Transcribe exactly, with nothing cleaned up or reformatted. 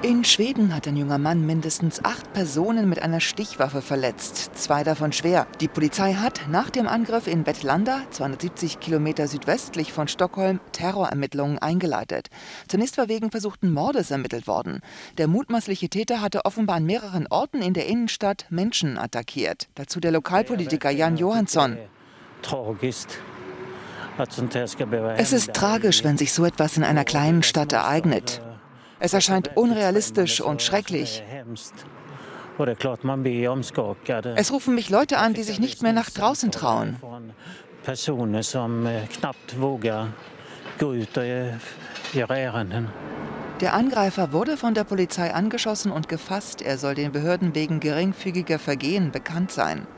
In Schweden hat ein junger Mann mindestens acht Personen mit einer Stichwaffe verletzt, zwei davon schwer. Die Polizei hat nach dem Angriff in Vetlanda, zweihundertsiebzig Kilometer südwestlich von Stockholm, Terrorermittlungen eingeleitet. Zunächst war wegen versuchten Mordes ermittelt worden. Der mutmaßliche Täter hatte offenbar an mehreren Orten in der Innenstadt Menschen attackiert. Dazu der Lokalpolitiker Jan Johansson. Es ist tragisch, wenn sich so etwas in einer kleinen Stadt ereignet. Es erscheint unrealistisch und schrecklich. Es rufen mich Leute an, die sich nicht mehr nach draußen trauen. Der Angreifer wurde von der Polizei angeschossen und gefasst. Er soll den Behörden wegen geringfügiger Vergehen bekannt sein.